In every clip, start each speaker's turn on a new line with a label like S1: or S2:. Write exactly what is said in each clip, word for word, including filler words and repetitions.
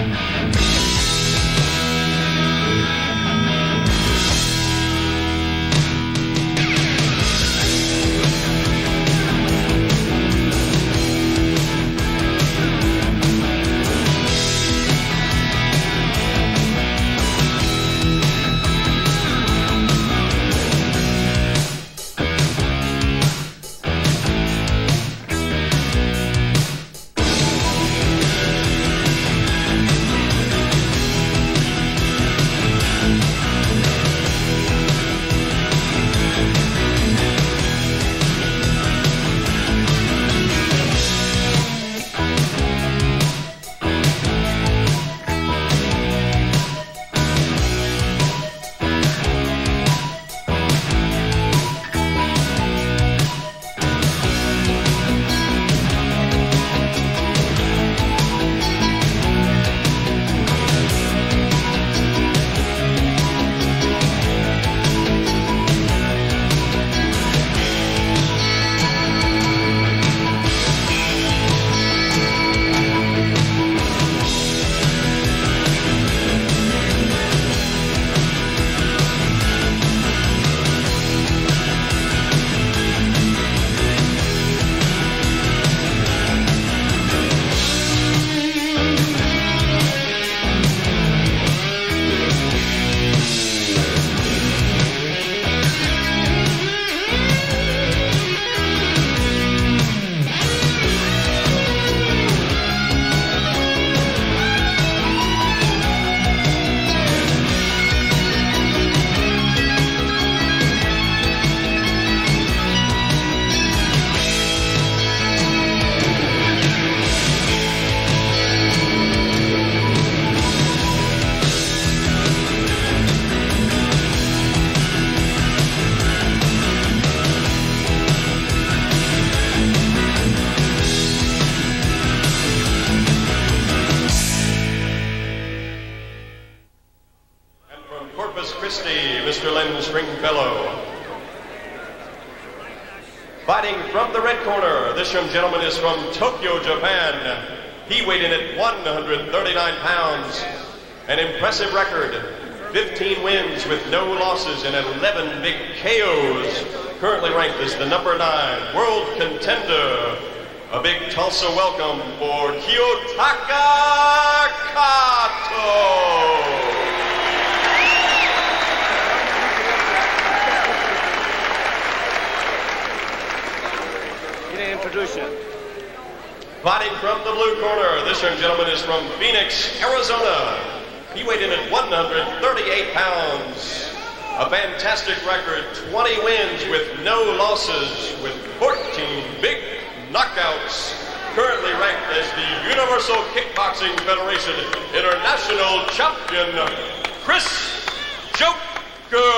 S1: Mister Len Stringfellow. Fighting from the red corner, this young gentleman is from Tokyo, Japan. He weighed in at one hundred thirty-nine pounds. An impressive record, fifteen wins with no losses and eleven big K Os. Currently ranked as the number nine world contender. A big Tulsa welcome for Kiyotaka Kato.
S2: Introduce you.
S1: Fighting from the blue corner, this young gentleman is from Phoenix, Arizona. He weighed in at one hundred thirty-eight pounds. A fantastic record, twenty wins with no losses, with fourteen big knockouts. Currently ranked as the Universal Kickboxing Federation International Champion, Chris Joker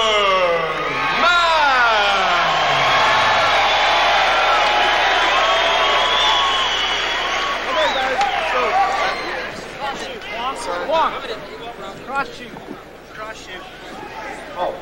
S1: Mann.
S2: One. Cross shoot. Cross shoot.
S1: Oh.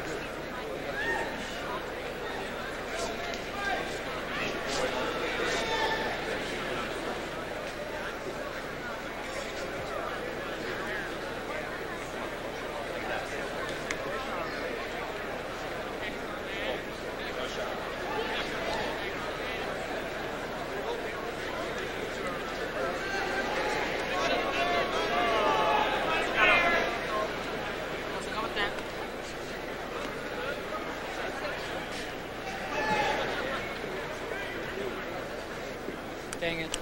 S2: Dang it.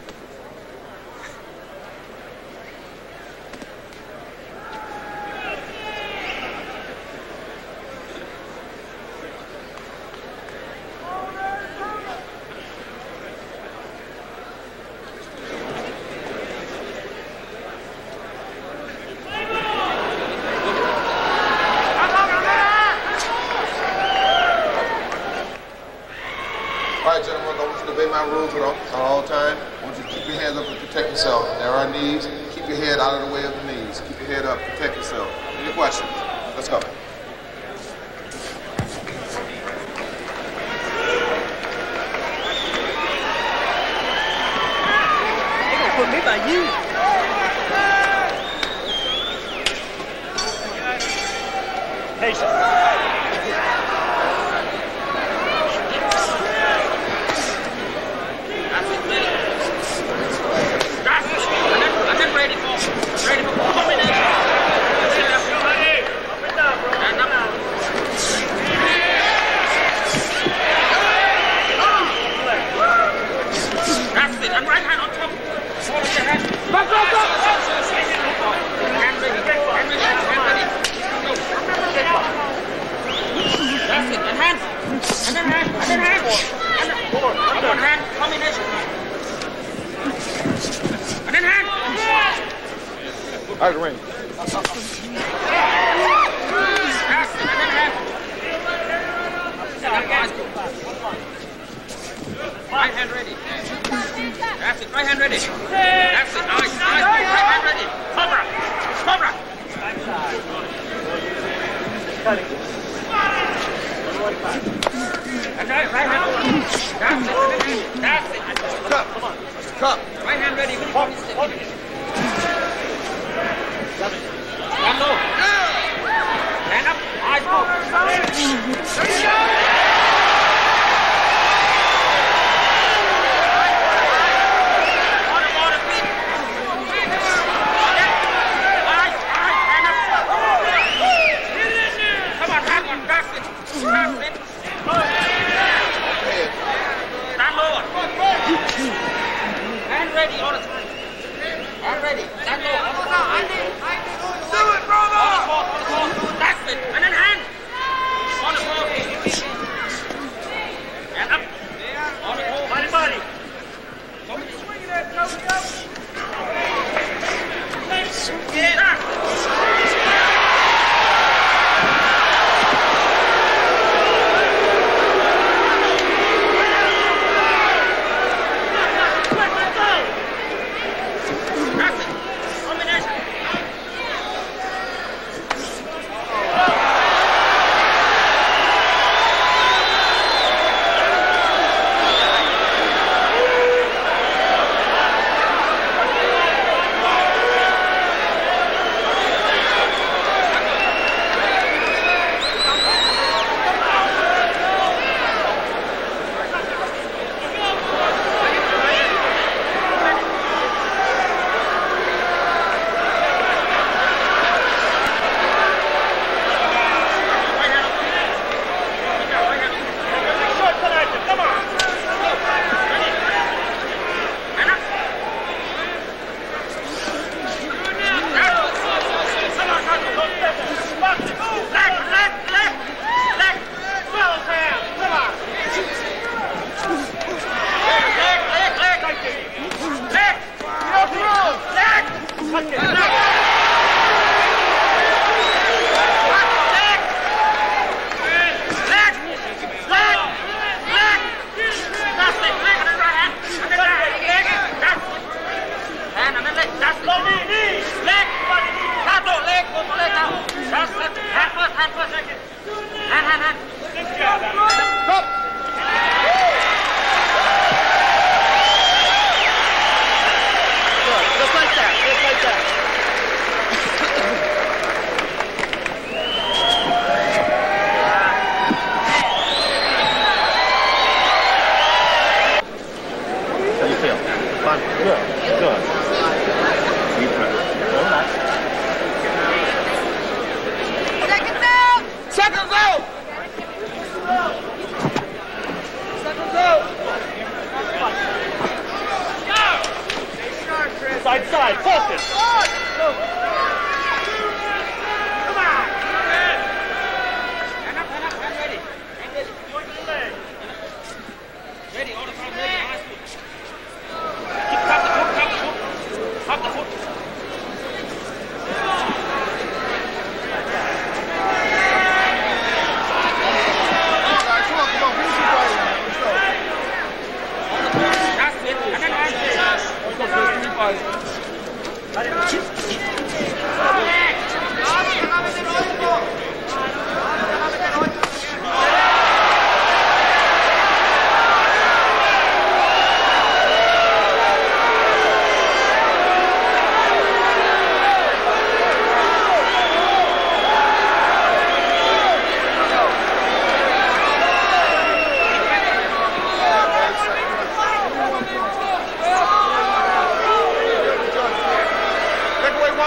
S3: All right, gentlemen, I want you to obey my rules at all, at all time. I want you to keep your hands up and protect yourself. There are knees. Keep your head out of the way of the knees. Keep your head up. Protect yourself. Any questions? Let's go.
S2: They're gonna put me by you.
S4: Rotation.
S2: That's it, ready. That's it. And then, and then ready for, ready for combination.
S4: Up and down, bro.
S2: And up. That's it. And right hand on top. Hold up your hand. Back, back, back. Hand ready. Hand ready. Hand ready. Go. That's it. And hand. And then hand. And then hand. And then
S4: Forward.
S2: up one hand. Combination. And then hand.
S3: Out of the ring.
S2: That's it. And then hand. Right hand ready. That's it. Right hand ready. That's it. Nice. Nice. Right hand ready. Cobra. Cobra. And right, right hand. That's it. That's it.
S3: Cup. Cup.
S2: Right hand ready. Stand low. Stand up. Eyes go. Stand lower. Hand ready all the time. Hand ready. Stand low. Do it, brother! On the floor, on the floor. That's it. And then hand. On the floor. And up. On the floor. Body, body. Swing it, Toby, up. Yeah.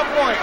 S2: point.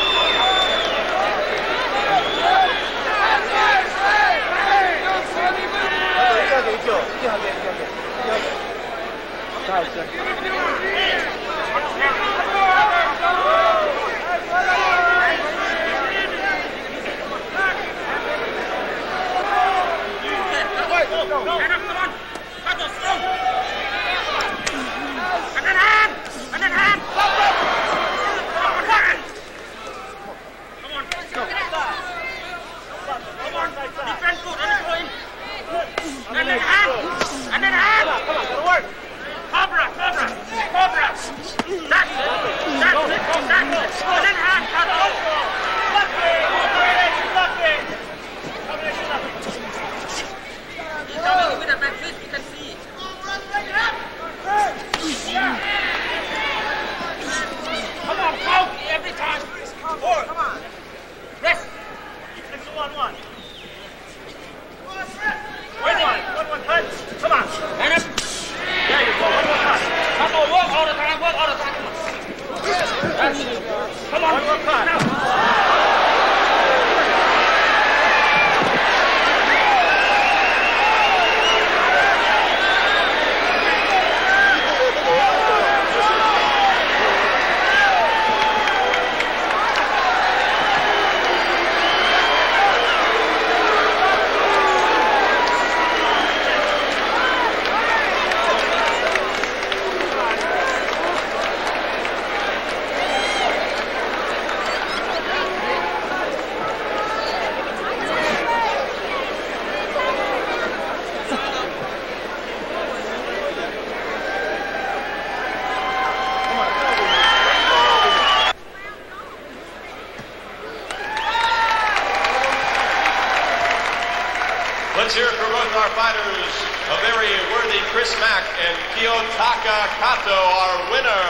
S1: Let's hear it for both our fighters. A very worthy Chris Mack and Kiyotaka Kato, our winner.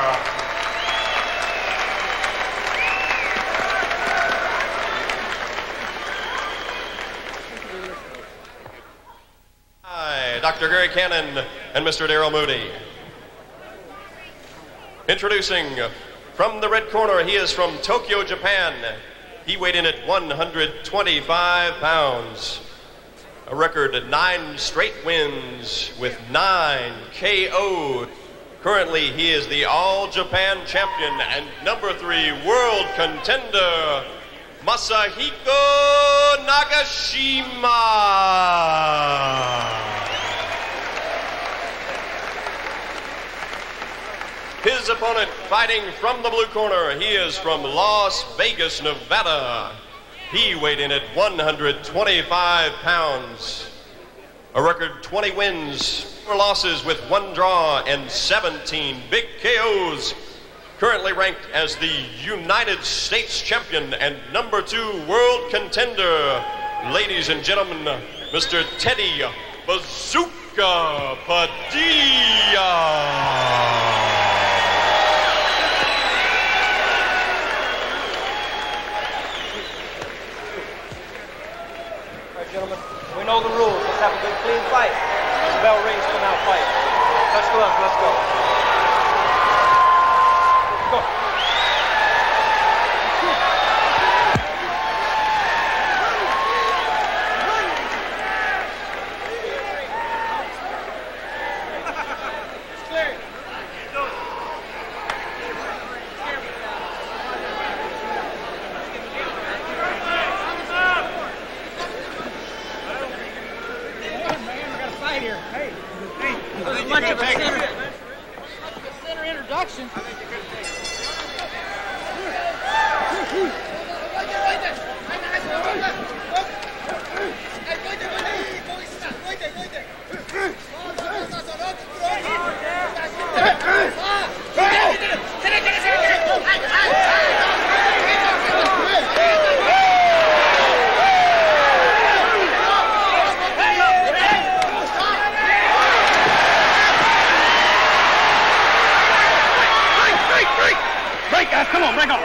S1: Hi, Doctor Gary Cannon and Mister Darrell Moody. Introducing from the red corner, he is from Tokyo, Japan. He weighed in at one hundred twenty-five pounds. A record of nine straight wins with nine K O. Currently, he is the All-Japan champion and number three world contender, Masahiko Nagashima. His opponent fighting from the blue corner, he is from Las Vegas, Nevada. He weighed in at one hundred twenty-five pounds. A record twenty wins, four losses with one draw and seventeen big K Os. Currently ranked as the United States champion and number two world contender. Ladies and gentlemen, Mister Teddy Bazooka Padilla.
S4: Gentlemen, we know the rules. Let's have a good, clean fight. When the bell rings, come out fight. Touch gloves, let's go. Go.
S2: Much of a center, center introduction.
S4: Break, guys, come on, break on.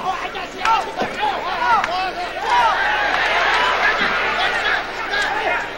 S4: Go.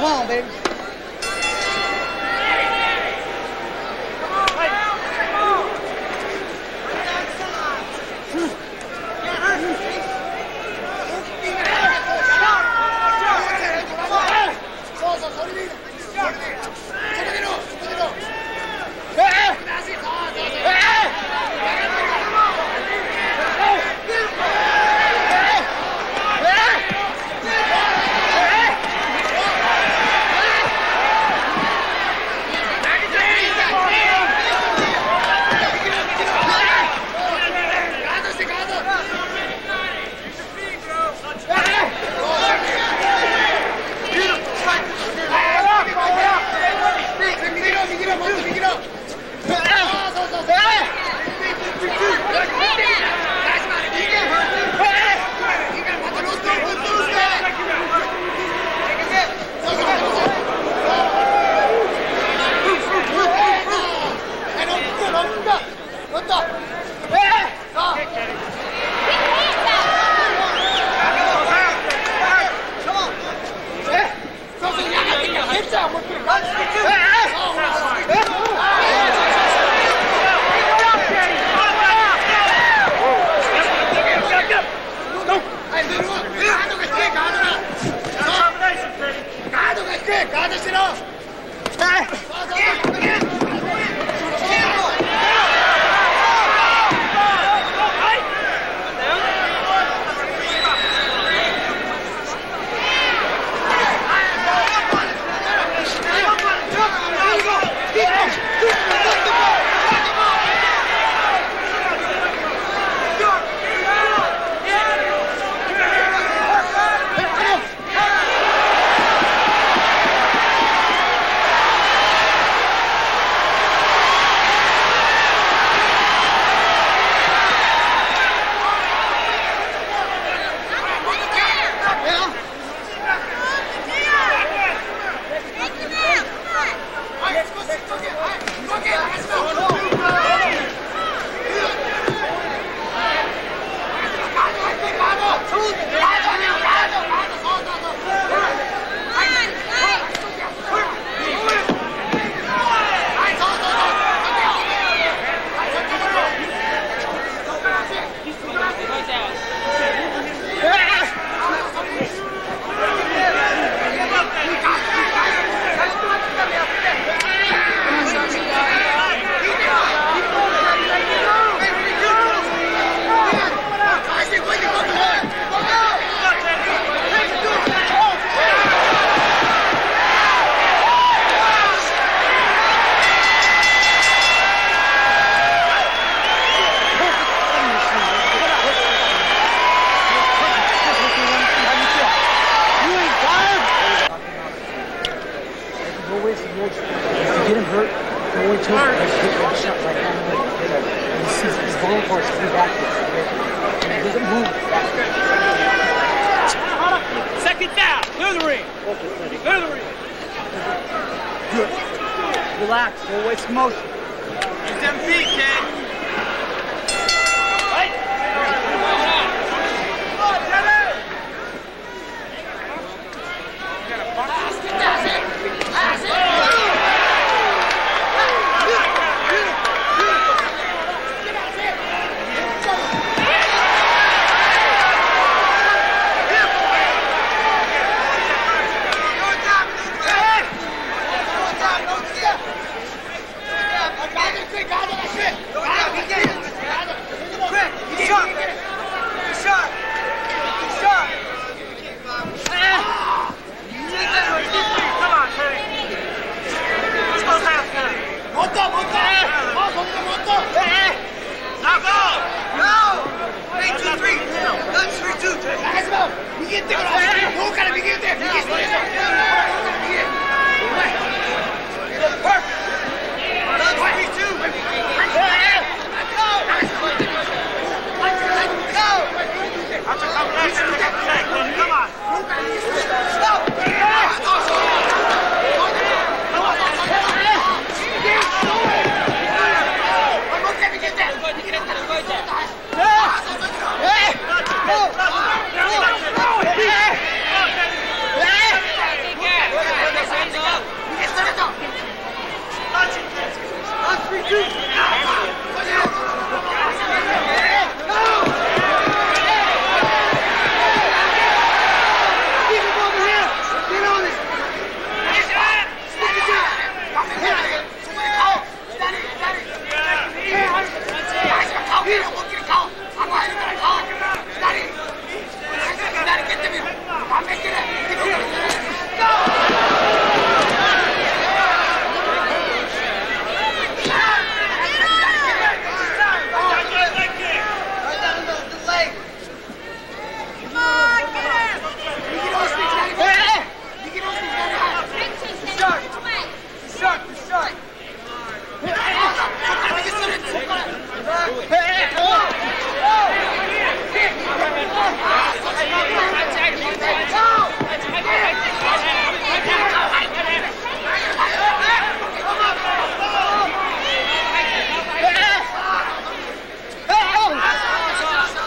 S5: Come on, baby.
S2: Second down. Clear the ring. Clear the ring.
S5: Good. Relax. Don't waste motion.
S2: Use them feet, kid.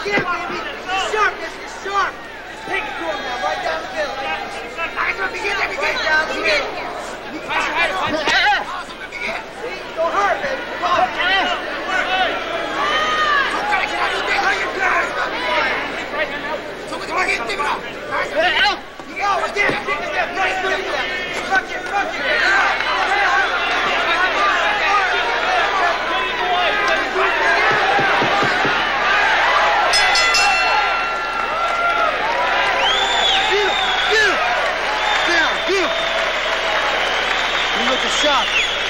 S2: Again, baby. Sharp, Mister Sharp. Take it to him now, right down the middle. Right down the middle. Don't hurt, baby. Come on. Go, again. Kick it down. Nice look at that. Fuck it, fuck it.
S5: Shot.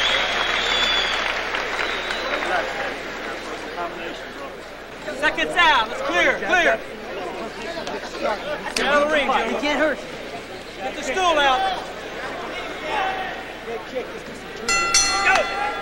S4: Seconds out. It's clear. Clear. Get out of the ring, Joe.
S5: He can't hurt you.
S4: Get the stool out.
S5: Great kick.
S4: Go.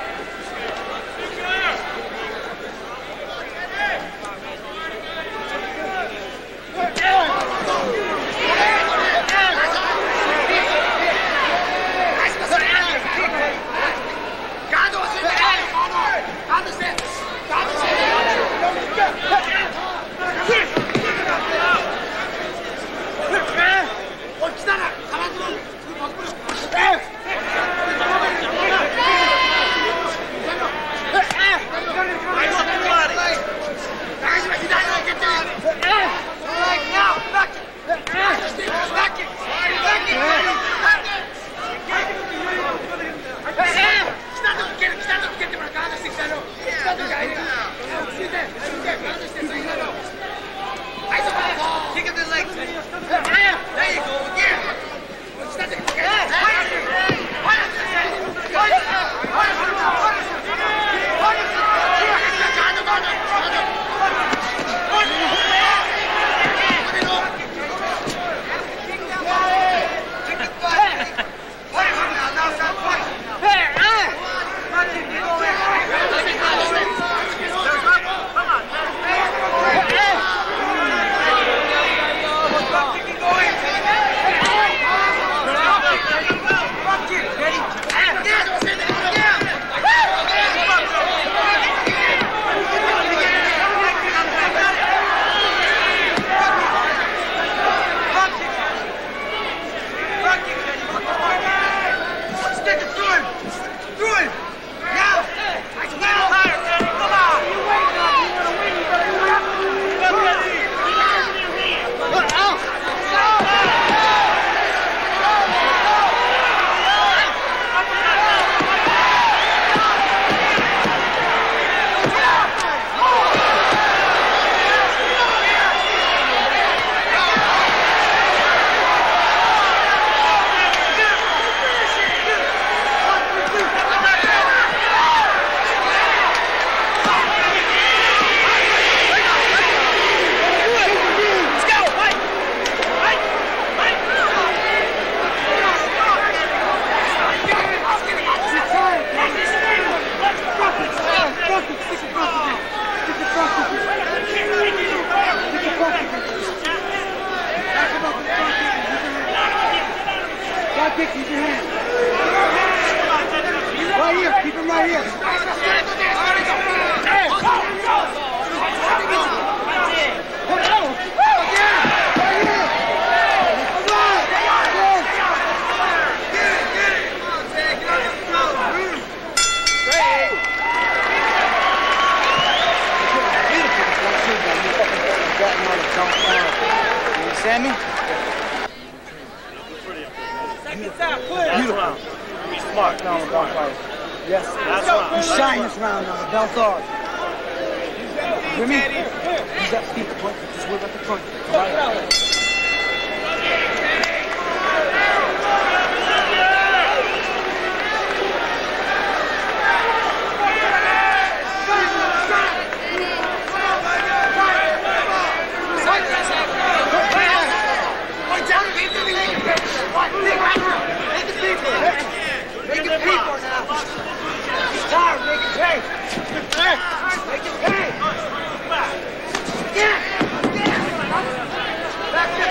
S5: Kick, keep your hand. Right here, keep him right here. Sammy?
S4: Seconds out, clear.
S5: Beautiful.
S4: Be smart.
S5: No, the belt fight. Yes.
S4: That's right.
S5: You shine this round now. The belt's ours. You hear me? Use that feet. Just work at the front. All right?
S2: Make it pay for now. He's tired. Make it pay. Make it pay. Yeah. Back down.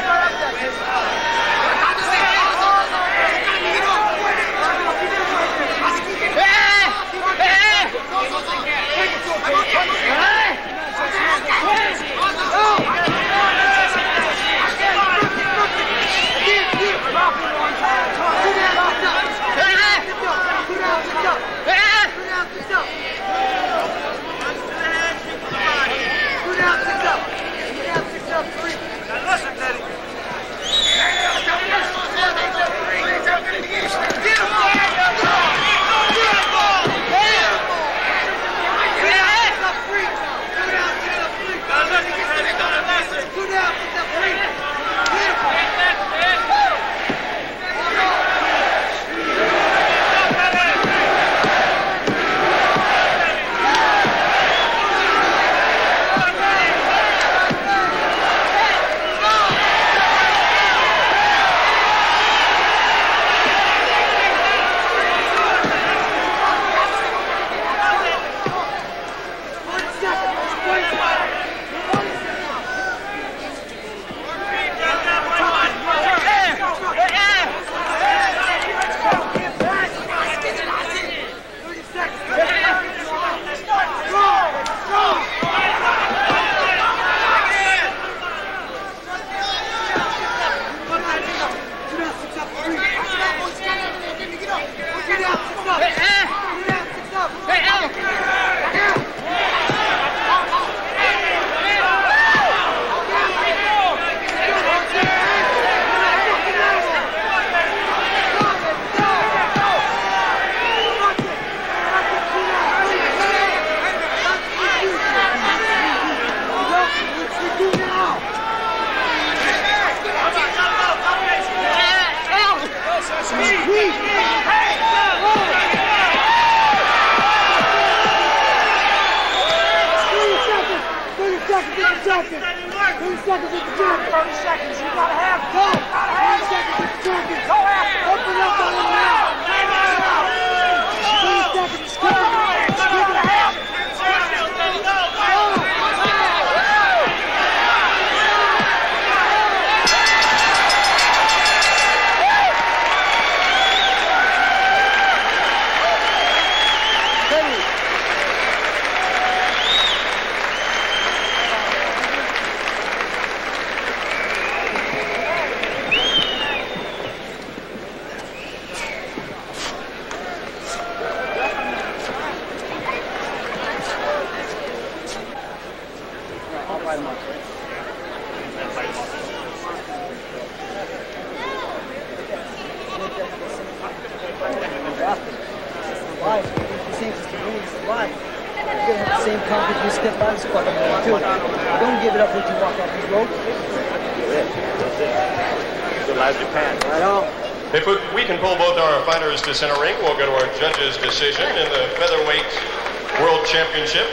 S1: If we can pull both our fighters to center ring, we'll go to our judges' decision in the Featherweight World Championship.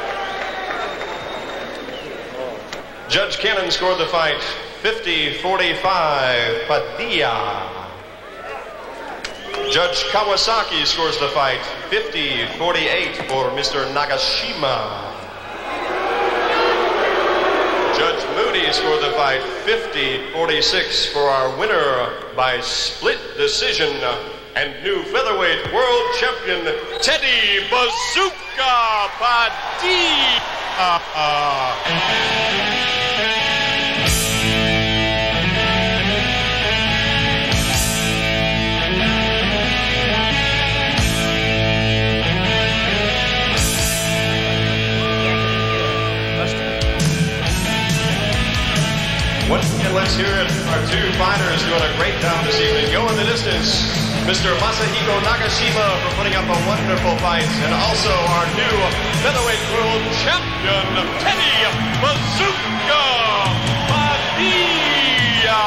S1: Judge Cannon scored the fight fifty forty-five, Padilla. Judge Kawasaki scores the fight fifty forty-eight for Mister Nagashima. Judge Moody scored the fight fifty forty-six for our winner by split decision and new featherweight world champion Teddy Bazooka Padilla. Once again, let's hear it. Our two fighters doing a great job this evening. Go in the distance, Mister Masahiko Nagashima for putting up a wonderful fight, and also our new featherweight world champion, Teddy Bazooka Padilla.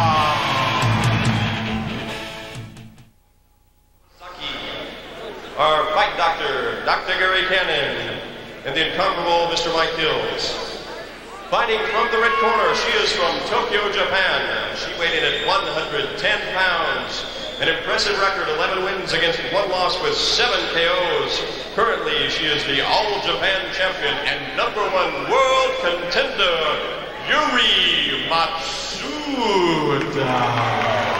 S1: Our fight doctor, Doctor Gary Cannon, and the incomparable Mister Mike Hills. Fighting from the red corner, she is from Tokyo, Japan. She weighed in at one hundred ten pounds. An impressive record, eleven wins against one loss with seven K Os. Currently, she is the All-Japan champion and number one world contender, Yuri Matsuda.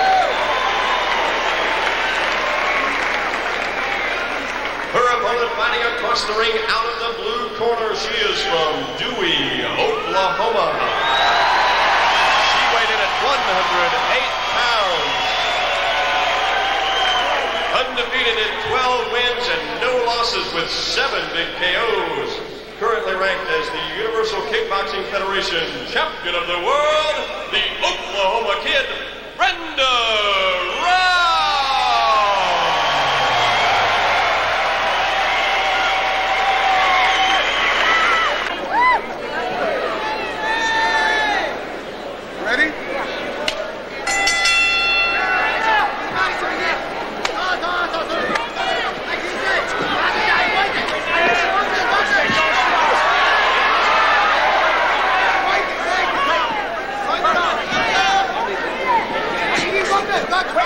S1: Her opponent fighting across the ring out of the blue corner. She is from Dewey, Oklahoma. She weighed in at one hundred eight pounds. Undefeated in twelve wins and no losses with seven big K Os. Currently ranked as the Universal Kickboxing Federation champion of the world, the Oklahoma Kid, Brenda Rao.
S3: Ready? Back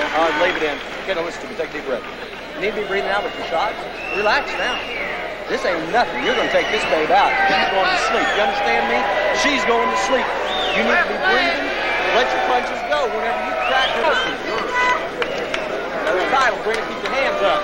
S4: All right, leave it in. Okay, now listen to me. Take a deep breath. You need to be breathing out with your shots. Relax now. This ain't nothing. You're going to take this babe out. She's going to sleep. You understand me? She's going to sleep. You need to be breathing. Let your punches go. Whenever you crack her, this is yours. Now, the title, bring it. Keep your hands up.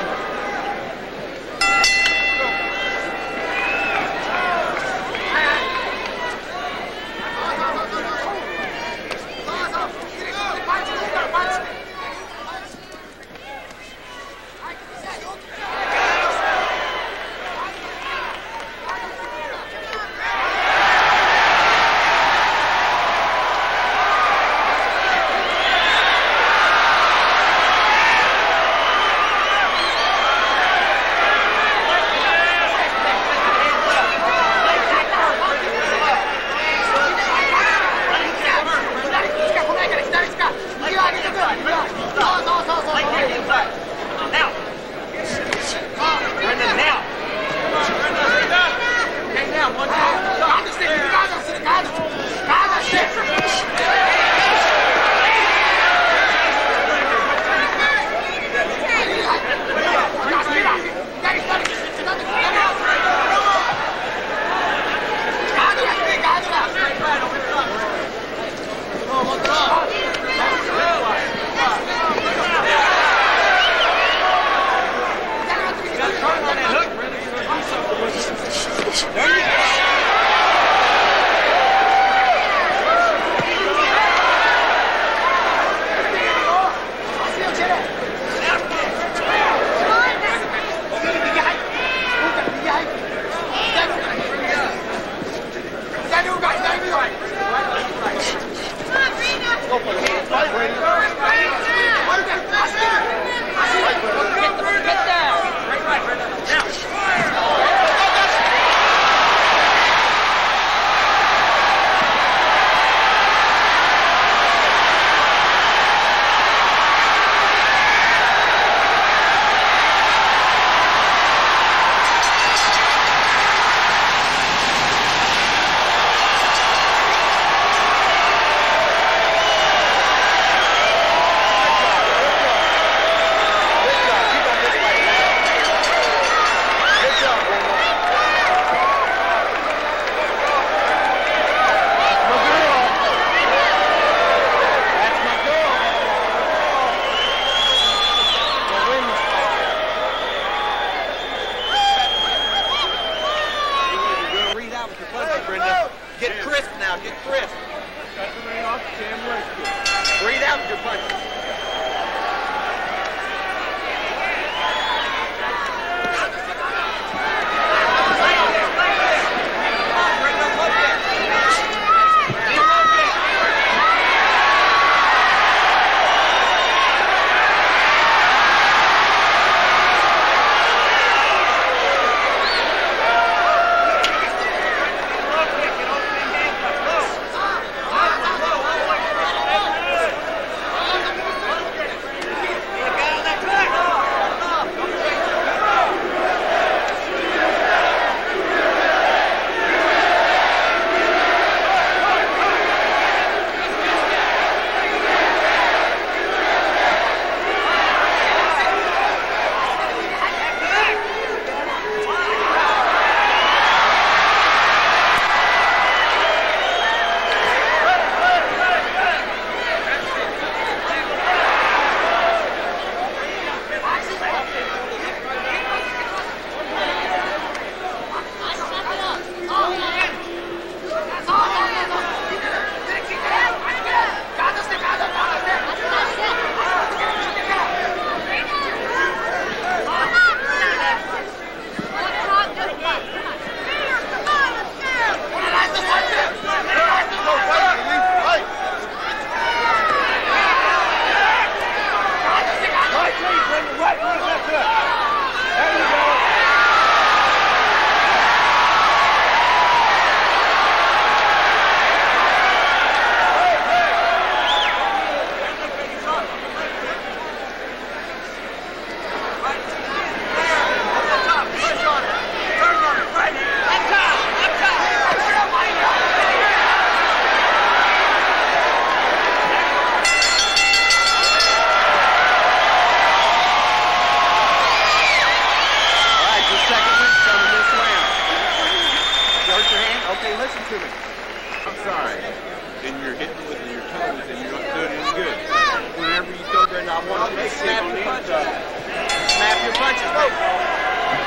S4: listen to me.
S6: I'm sorry. Then you're hitting with your toes and you're not doing any good. Whenever you throw Brandon, I want you to snap your punches. Snap your punches, baby.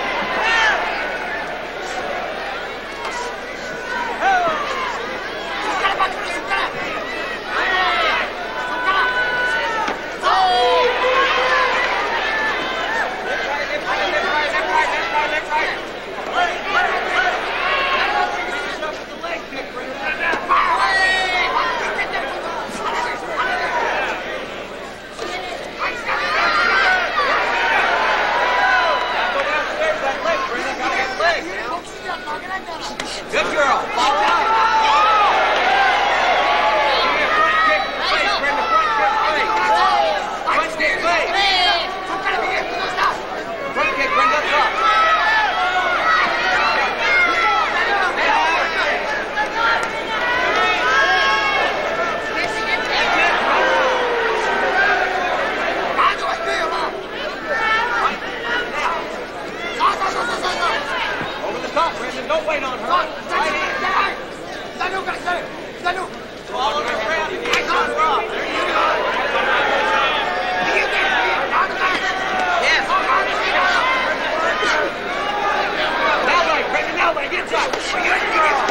S2: Good girl. All right. Front kick, face. Front kick, Brenda, drop. Over the top, Brandon. Don't wait on her. Right hand. Swallow the ground and the extra drop. There you go. Yes. Now way, Brandon, now way. Get up. Good girl.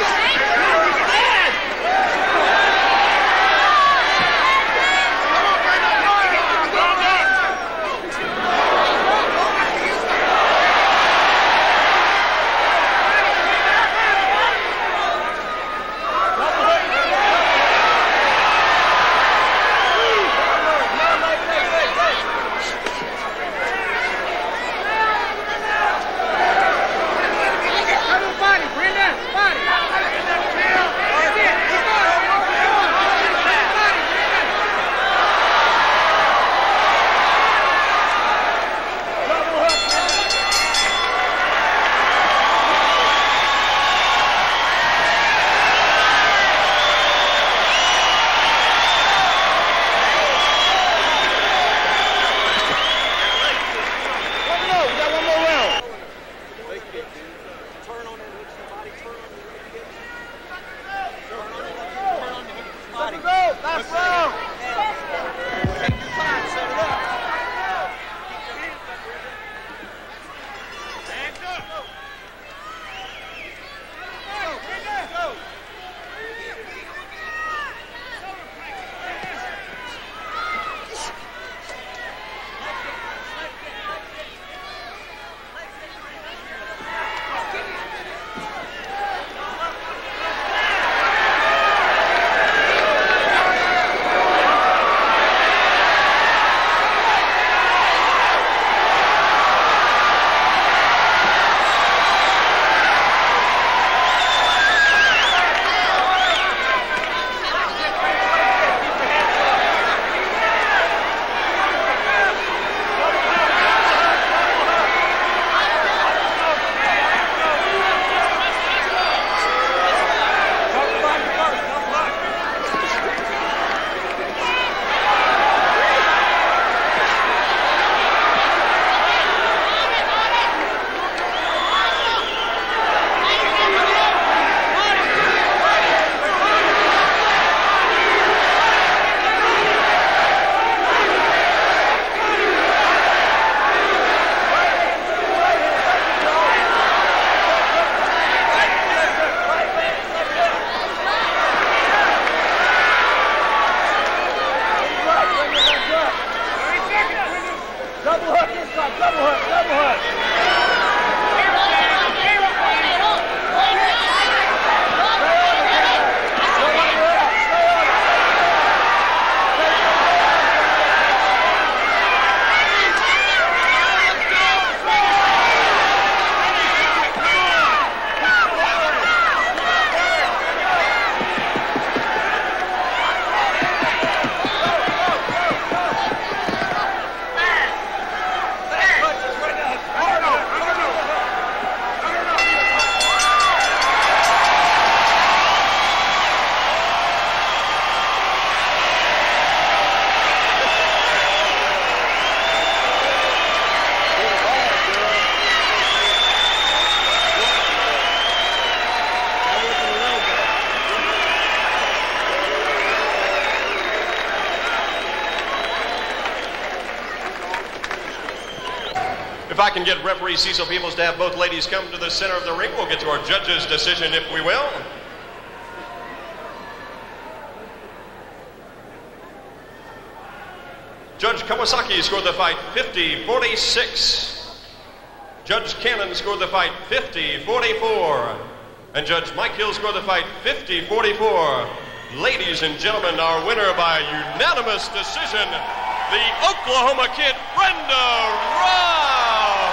S2: Right
S1: If I can get referee Cecil Peoples to have both ladies come to the center of the ring, we'll get to our judge's decision, if we will. Judge Kawasaki scored the fight fifty forty-six. Judge Cannon scored the fight fifty forty-four. And Judge Mike Hill scored the fight fifty forty-four. Ladies and gentlemen, our winner by unanimous decision, the Oklahoma Kid, Brenda Rouse.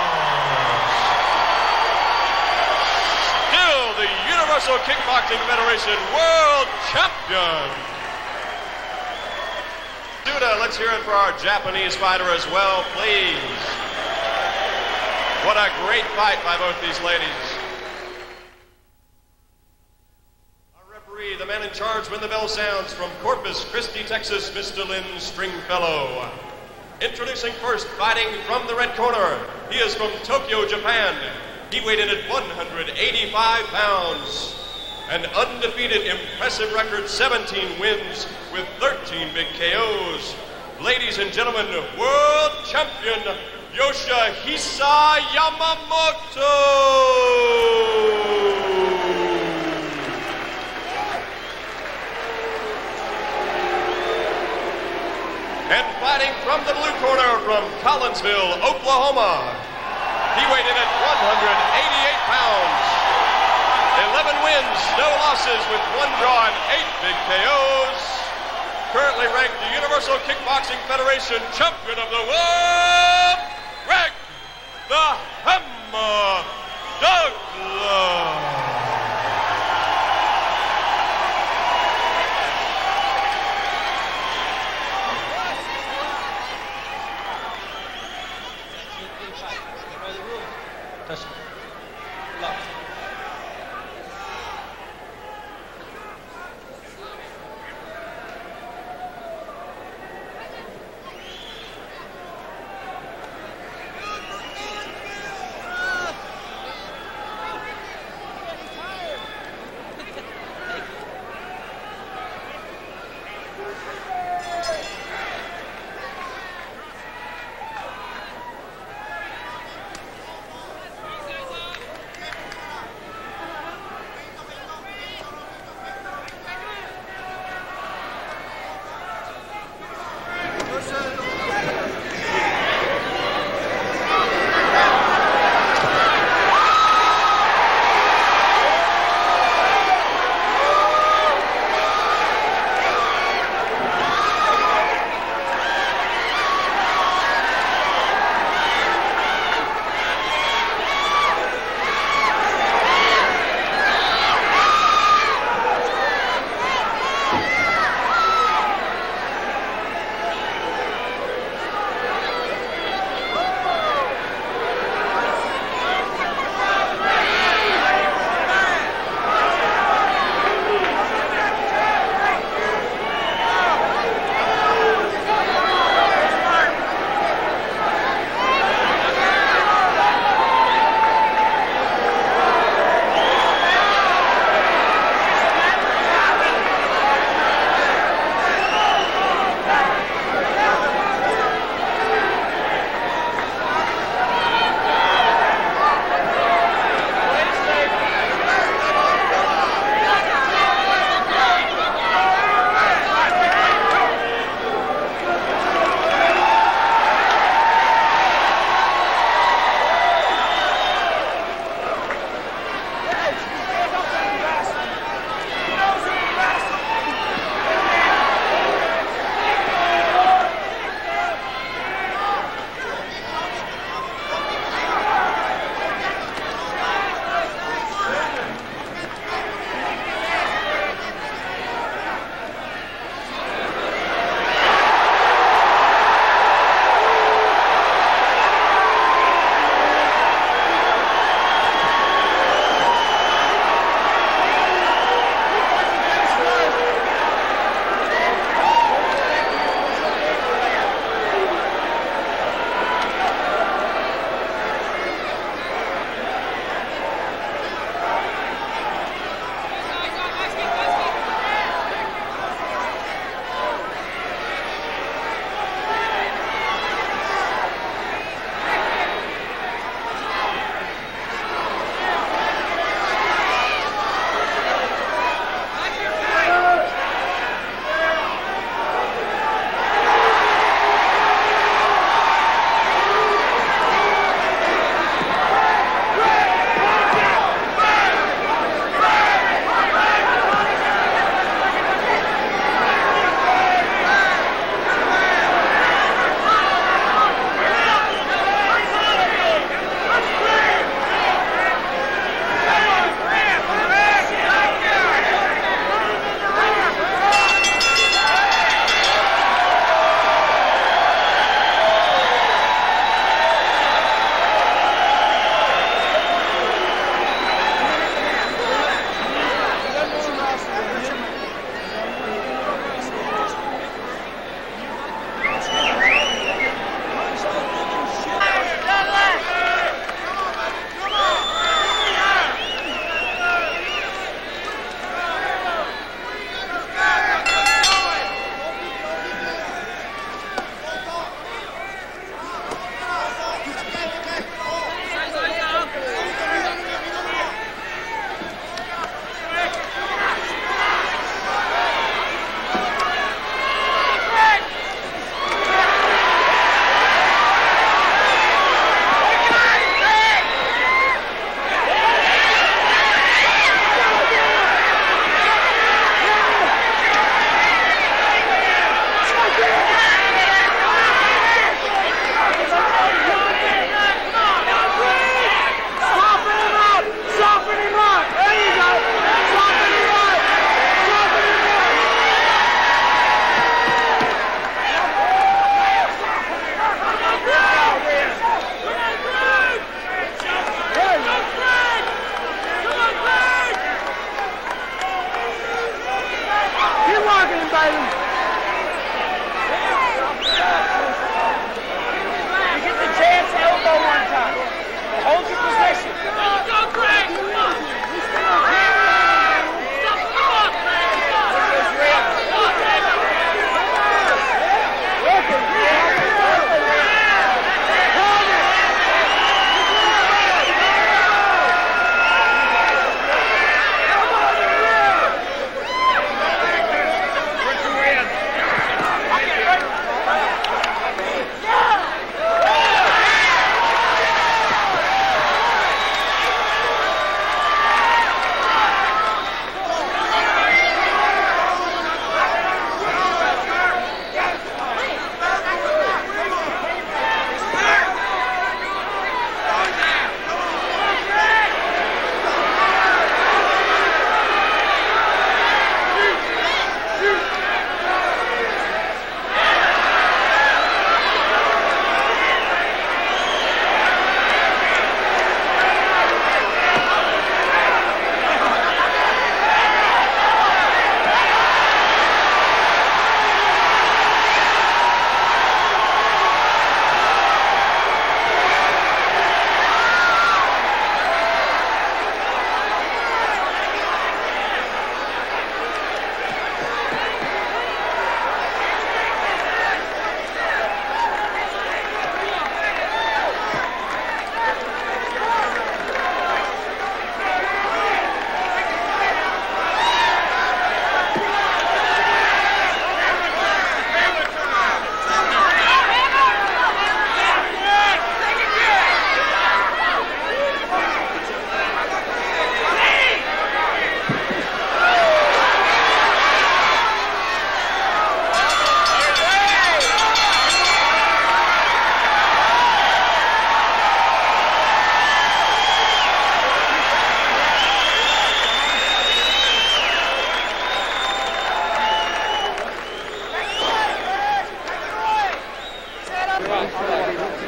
S1: Still the Universal Kickboxing Federation World Champion. Duda, let's hear it for our Japanese fighter as well, please. What a great fight by both these ladies. The man in charge when the bell sounds from Corpus Christi, Texas, Mister Lynn Stringfellow. Introducing first, fighting from the red corner. He is from Tokyo, Japan. He weighed in at one hundred eighty-five pounds. An undefeated, impressive record, seventeen wins with thirteen big K Os. Ladies and gentlemen, world champion, Yoshihisa Yamamoto. And fighting from the blue corner from Collinsville, Oklahoma. He weighed in at one hundred eighty-eight pounds. eleven wins, no losses with one draw and eight big K Os. Currently ranked the Universal Kickboxing Federation champion of the world, Greg the Hammer Douglas.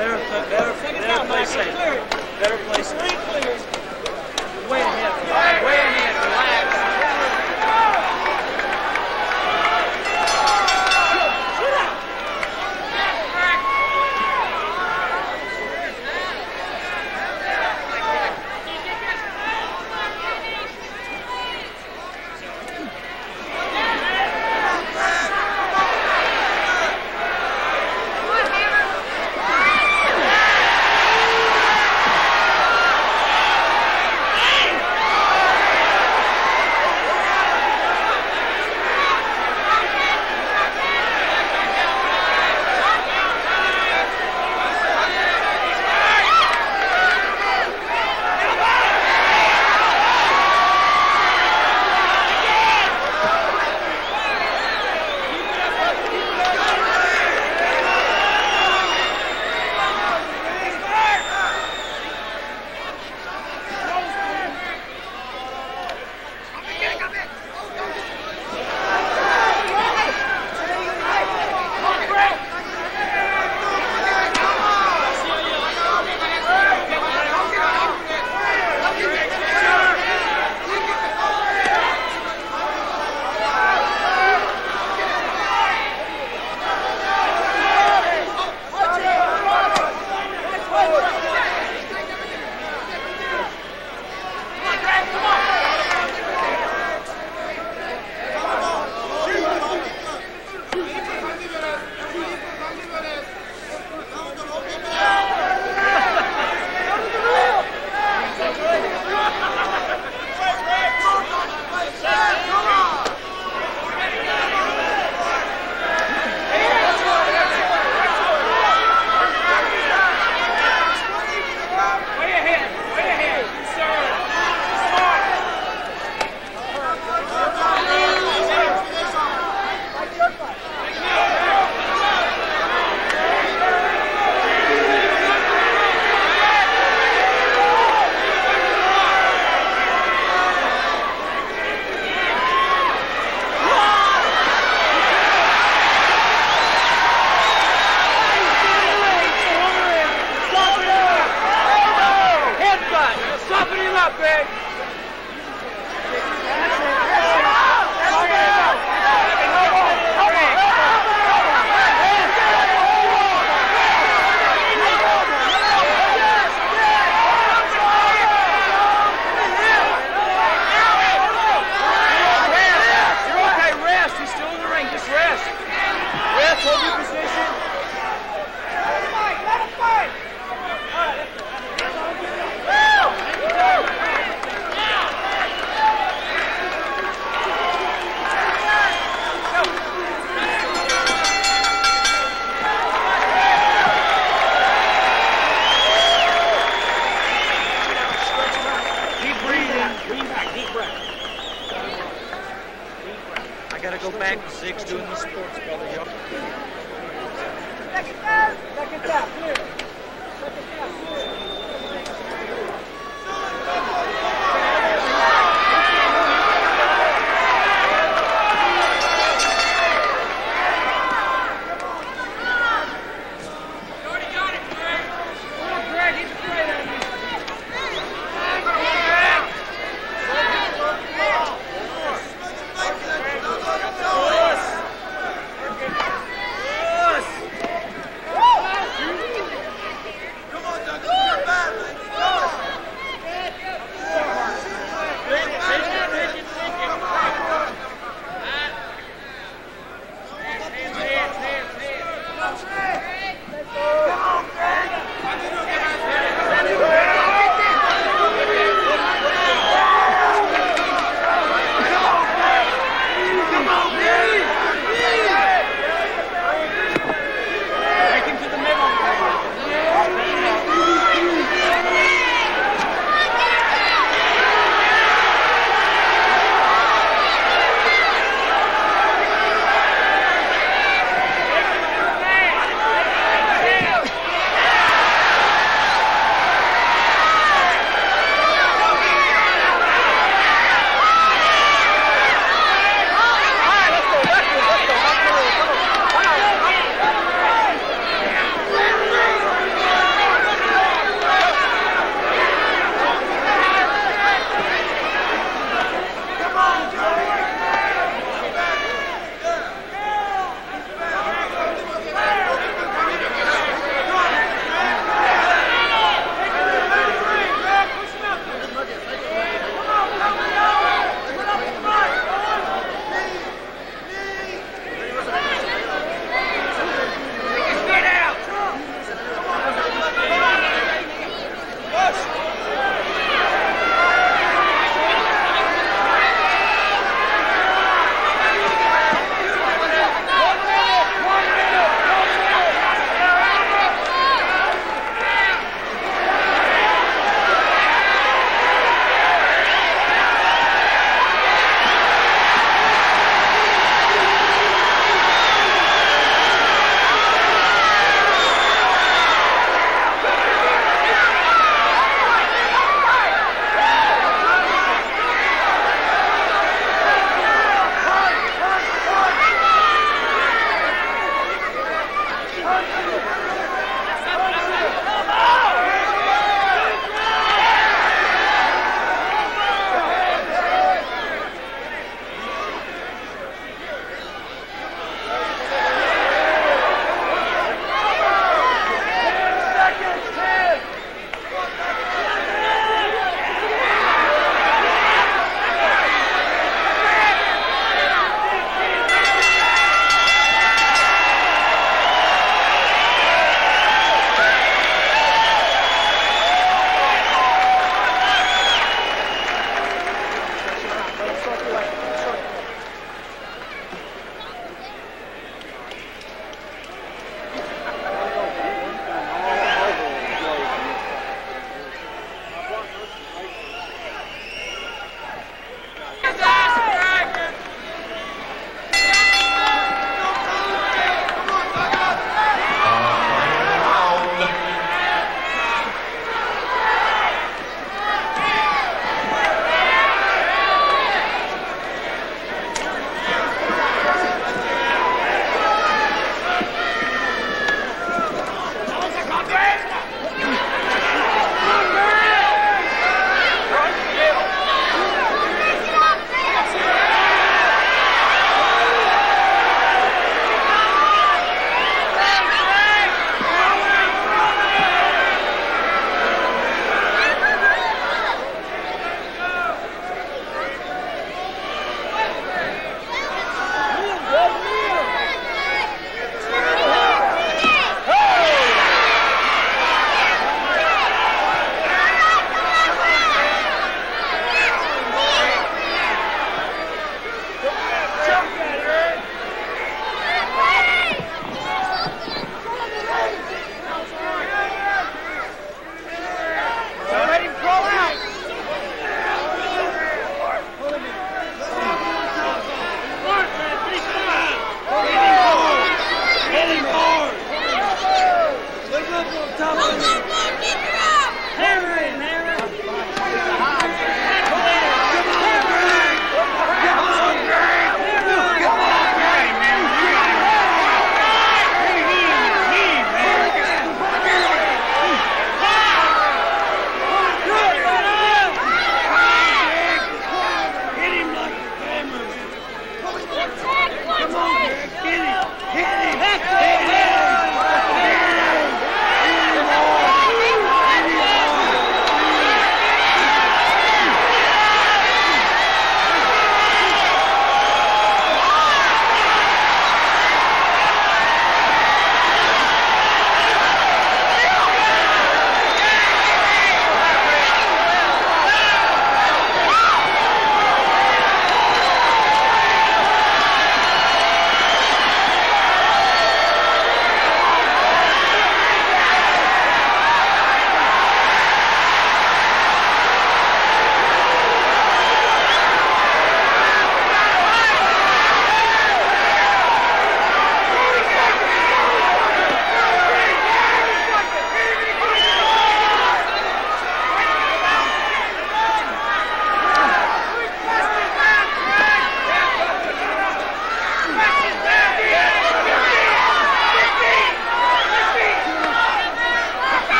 S4: Better, better, better play safe. Better play safe. Way ahead. Way ahead. Relax. Six doing the sports, brother. Yep.
S5: Second down. Second down. Clear. Second down. Clear.
S2: Woo!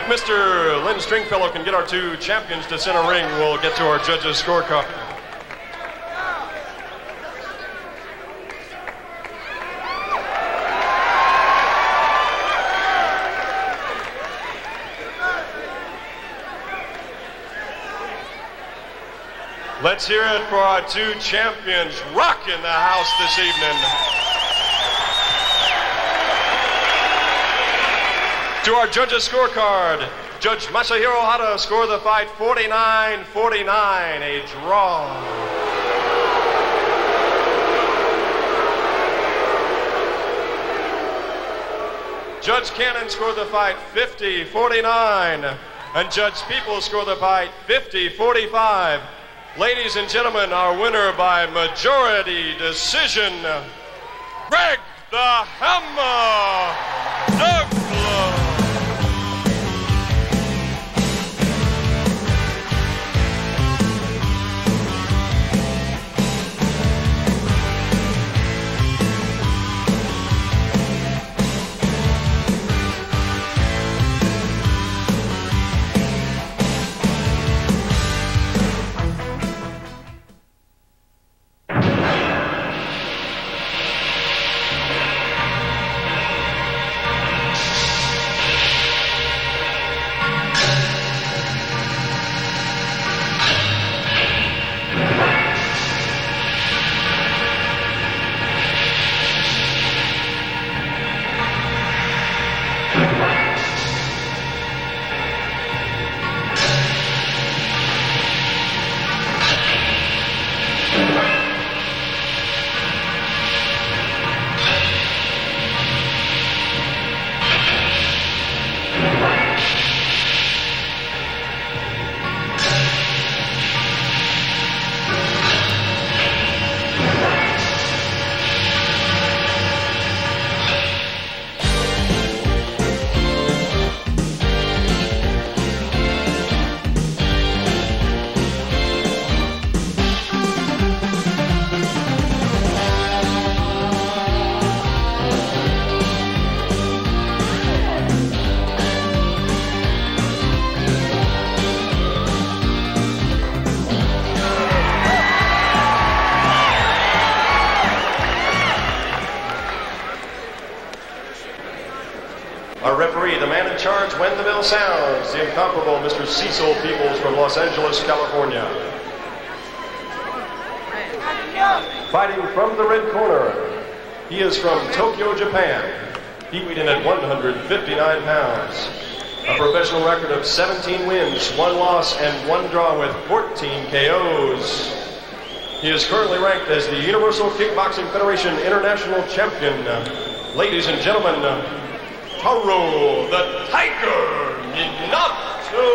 S1: Mister Lynn Stringfellow can get our two champions to center ring, we'll get to our judges' scorecard. Let's hear it for our two champions rocking the house this evening. To our judges' scorecard, Judge Masahiro Hata scored the fight forty-nine forty-nine, a draw. Judge Cannon scored the fight fifty forty-nine, and Judge People scored the fight fifty forty-five. Ladies and gentlemen, our winner by majority decision, Greg the Hammer Douglas. Our referee, the man in charge when the bell sounds, the incomparable Mister Cecil Peoples from Los Angeles, California. Fighting from the red corner, he is from Tokyo, Japan. He weighed in at one hundred fifty-nine pounds. A professional record of seventeen wins, one loss, and one draw with fourteen K Os. He is currently ranked as the Universal Kickboxing Federation International Champion. Ladies and gentlemen, Toru the Tiger Minato.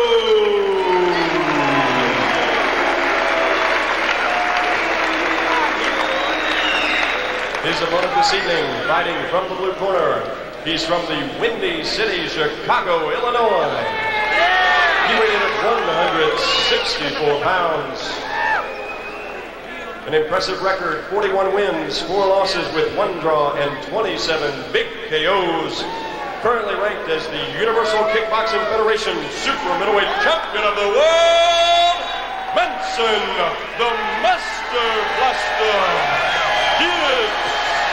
S1: His opponent this evening, fighting from the blue corner, he's from the Windy City, Chicago, Illinois. He weighed in at one hundred sixty-four pounds. An impressive record, forty-one wins, four losses with one draw and twenty-seven big K Os. Currently ranked as the Universal Kickboxing Federation Super Middleweight Champion of the World, Benson the Master Blaster Gibbs.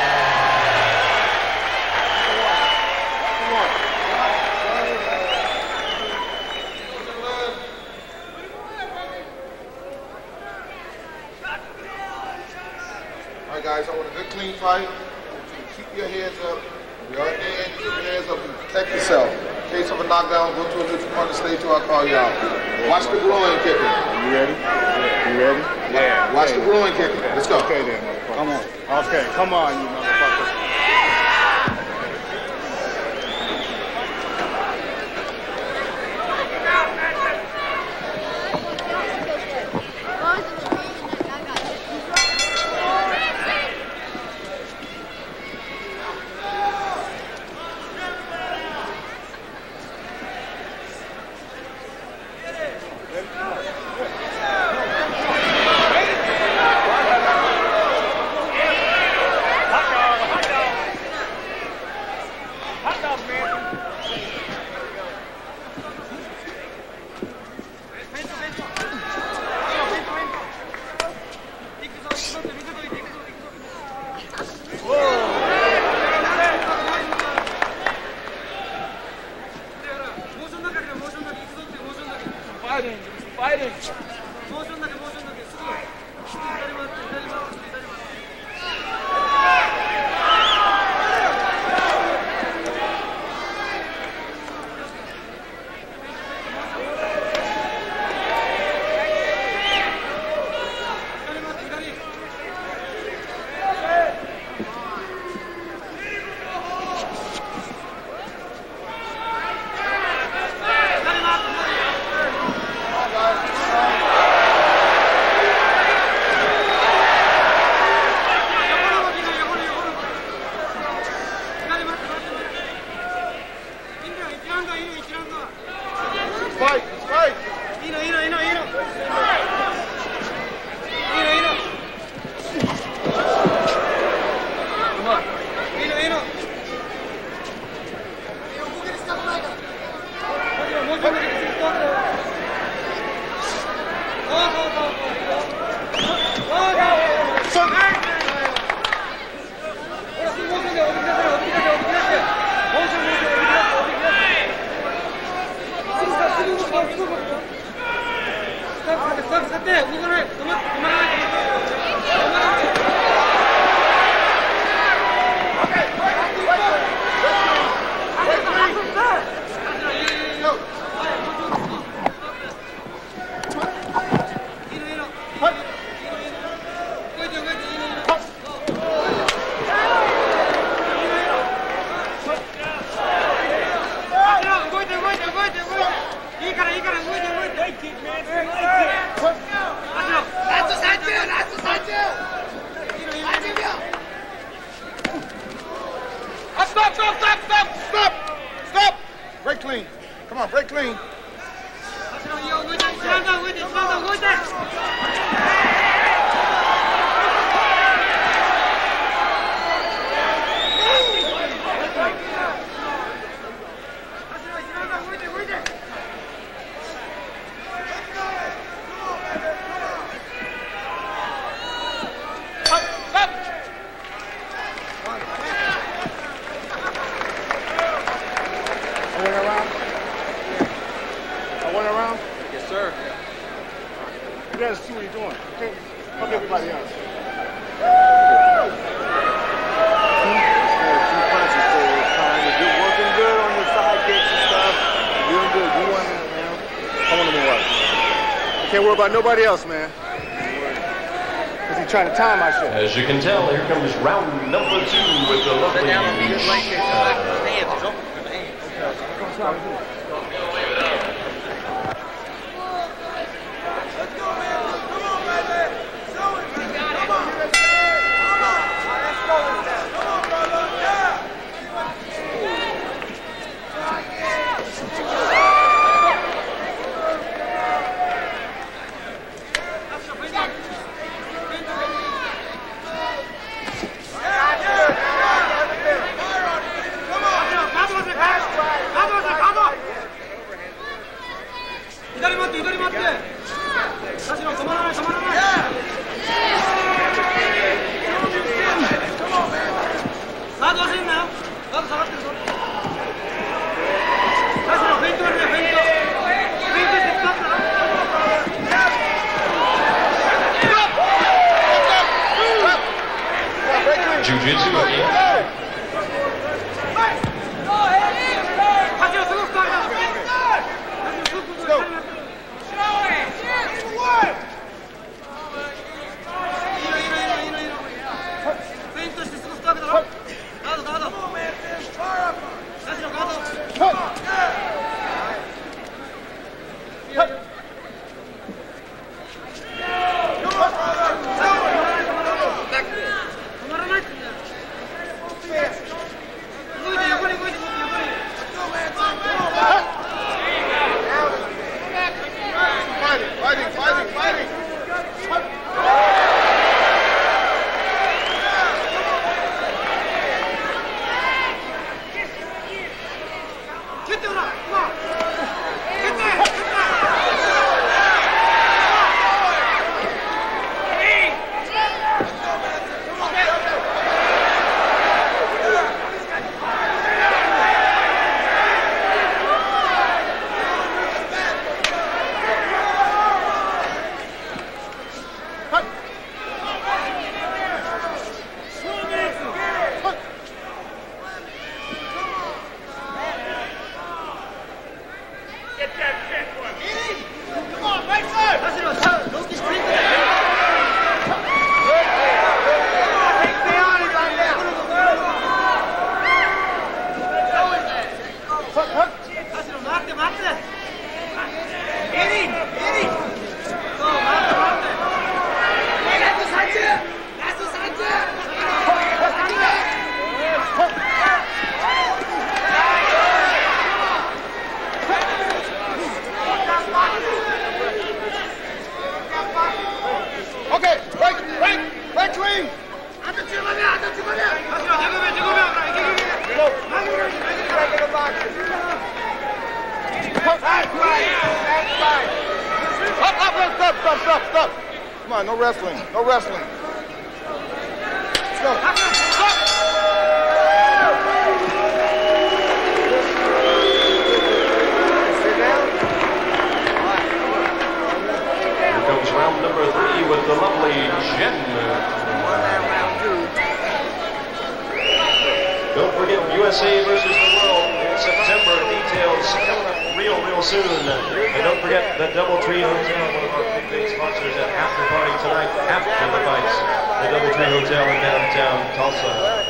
S3: All right, guys, I want a good, clean fight. I want you to keep your heads up. You're out there, keep your hands up and protect yourself. In case of a knockdown, go to a neutral corner, stay till I call you out. Watch the groin kicking.
S6: You ready? You ready? Yeah.
S3: Watch the groin kicking. Let's go.
S6: Okay then, motherfucker. Come on. Okay, come on, you motherfucker.
S2: Knock
S3: on, break clean.
S7: Can't worry about nobody else, man. Because he's trying to time my shit.
S1: As you can tell, here comes round number two with the lovely Jiu-Jitsu again.
S3: Come on, no wrestling, no wrestling. Let's go.
S1: Here comes round number three with the lovely Jen. Don't forget U S A versus the world in September. Details coming up real, real soon. And don't forget the Doubletree Hotel, one of our big, big sponsors at after party tonight after the fights. The Doubletree Hotel in downtown Tulsa.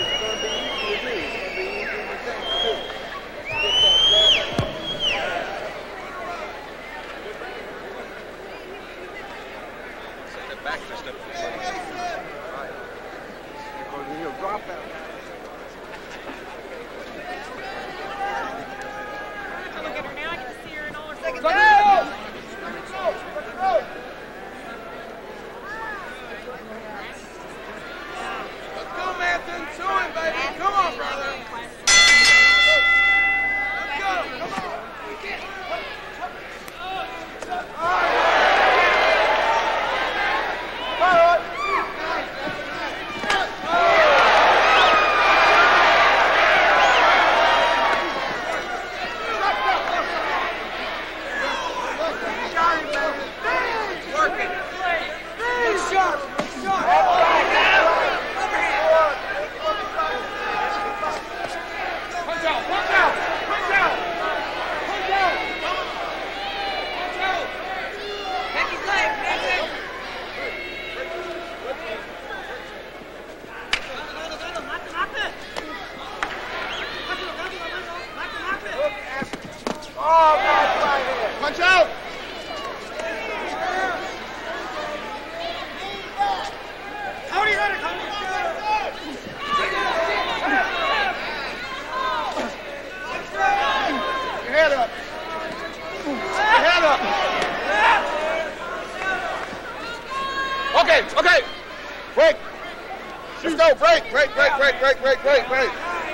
S3: go. Break, break, break, break, break, break, break, break.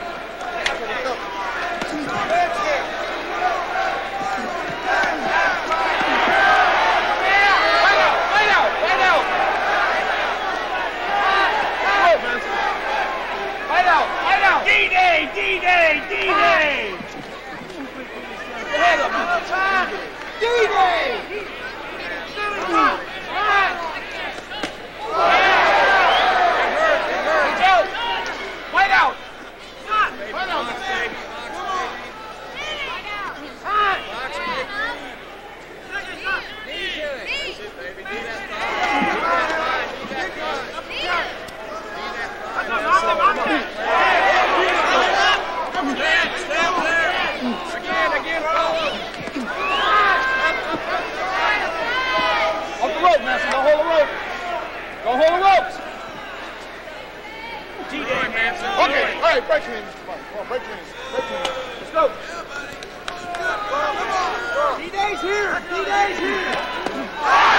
S2: D-Day! D-Day! D-Day! Head up, man. D-Day! White out! White out!
S4: Off the rope, Master. Don't hold the rope. Don't hold the ropes.
S2: D-Day, Manson.
S3: Okay, all right, break clean. Come on, come on, break clean. Break clean. Let's go.
S2: D-Day's here. D-Day's here.